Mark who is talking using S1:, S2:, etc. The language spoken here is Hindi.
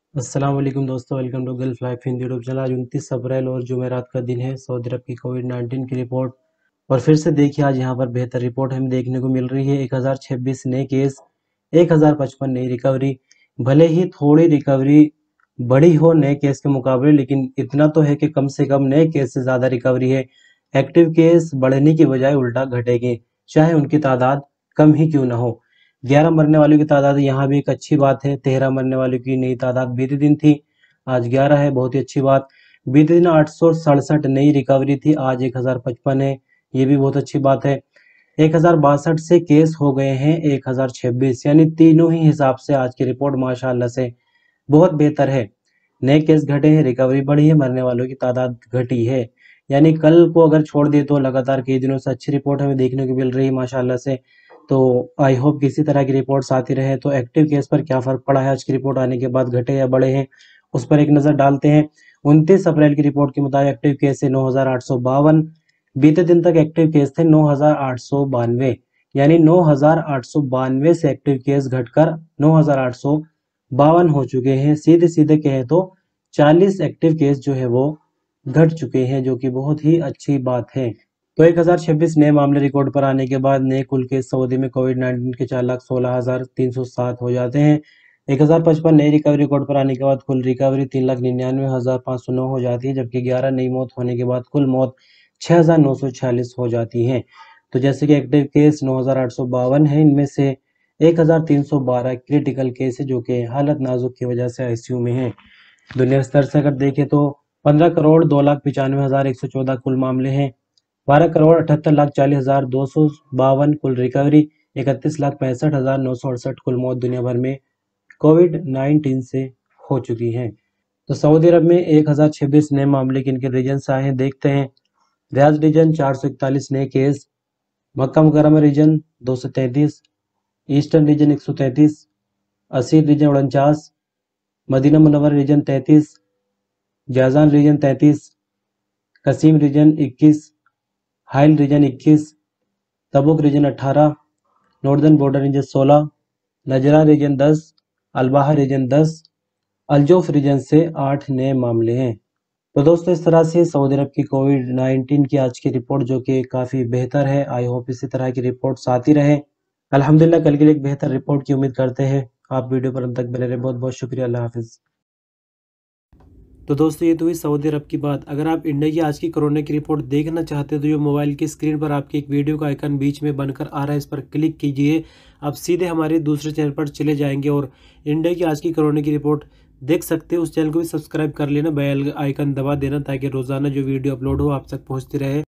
S1: अस्सलाम वालेकुम दोस्तों, welcome to Gulf life Hindi YouTube channel. आज 29 अप्रैल और जुमेरात का दिन है। सऊदी अरब की कोविड-19 की रिपोर्ट और फिर से देखिए आज यहाँ पर बेहतर रिपोर्ट हमें देखने को मिल रही है। 1026 नए केस, 1055 नई रिकवरी। भले ही थोड़ी रिकवरी बड़ी हो नए केस के मुकाबले, लेकिन इतना तो है कि कम से कम नए केस से ज़्यादा रिकवरी है। एक्टिव केस बढ़ने की बजाय उल्टा घटेंगे, चाहे उनकी तादाद कम ही क्यों ना हो। 11 मरने वालों की तादाद यहाँ भी एक अच्छी बात है। 13 मरने वालों की नई तादाद बीते दिन थी, आज 11 है, बहुत ही अच्छी बात। बीते दिन 867 नई रिकवरी थी, आज 1055 है, ये भी बहुत अच्छी बात है। 1062 से केस हो गए हैं 1026, यानी तीनों ही हिसाब से आज की रिपोर्ट माशाअल्लाह से बहुत बेहतर है। नए केस घटे हैं, रिकवरी बढ़ी है, मरने वालों की तादाद घटी है। यानी कल को अगर छोड़ दिए तो लगातार कई दिनों से अच्छी रिपोर्ट हमें देखने को मिल रही है माशाअल्लाह से। तो आई होप किसी तरह की रिपोर्ट्स आती रहे। तो एक्टिव केस पर क्या फर्क पड़ा है आज की रिपोर्ट आने के बाद, घटे या बढ़े हैं, उस पर एक नजर डालते हैं। 29 अप्रैल की रिपोर्ट के मुताबिक एक्टिव केस है 9,852। बीते दिन तक एक्टिव केस थे 9,892, यानी 9,892 से एक्टिव केस घटकर 9,852 हो चुके हैं। सीधे सीधे कहें तो 40 एक्टिव केस जो है वो घट चुके हैं, जो कि बहुत ही अच्छी बात है। तो 1026 नए मामले रिकॉर्ड पर आने के बाद नए कुल केस सऊदी में कोविड-19 के 4,16,307 हो जाते हैं। 1055 नई रिकवरी रिकॉर्ड पर आने के बाद कुल रिकवरी 3,99,509 हो जाती है, जबकि 11 नई मौत होने के बाद कुल मौत 6,946 हो जाती हैं। तो जैसे कि एक्टिव केस 9,852 है, इनमें से 1,312 क्रिटिकल केस है, जो कि हालत नाजुक की वजह से आईसीयू में है। दुनिया स्तर से अगर देखें तो 15,02,95,114 कुल मामले हैं, 12,78,40,252 कुल रिकवरी, 31,65,968 कुल मौत दुनिया भर में कोविड-19 से हो चुकी हैं। तो सऊदी अरब में 1026 नए मामले किन किन रीजन से आए हैं देखते हैं। रियाद रीजन 441 नए case, Makkah Mukarramah region 233, Eastern region 133, Asir region 49, Madinah Munawwarah region 33, Jazan region 33, Qassim region 21, Hail region 21, Tabuk region 18, Northern Border region 16, Najran region 10, Al Baha region 10, Al Jouf region से 8 नए मामले हैं। तो दोस्तों इस तरह से सऊदी अरब की कोविड-19 की आज की रिपोर्ट जो कि काफ़ी बेहतर है। आई होप इसी तरह की रिपोर्ट्स आती रहे। अल्हम्दुलिल्लाह कल के लिए एक बेहतर रिपोर्ट की उम्मीद करते हैं। आप वीडियो पर अंत तक बने रहे, बहुत बहुत शुक्रिया। अल्लाह हाफिज़। तो दोस्तों ये तो हुई सऊदी अरब की बात। अगर आप इंडिया की आज की कोरोना की रिपोर्ट देखना चाहते हैं तो ये मोबाइल की स्क्रीन पर आपके एक वीडियो का आइकन बीच में बनकर आ रहा है, इस पर क्लिक कीजिए। आप सीधे हमारे दूसरे चैनल पर चले जाएंगे और इंडिया की आज की कोरोना की रिपोर्ट देख सकते हैं। उस चैनल को भी सब्सक्राइब कर लेना, बेल आइकन दबा देना, ताकि रोजाना जो वीडियो अपलोड हो आप तक पहुँचती रहे।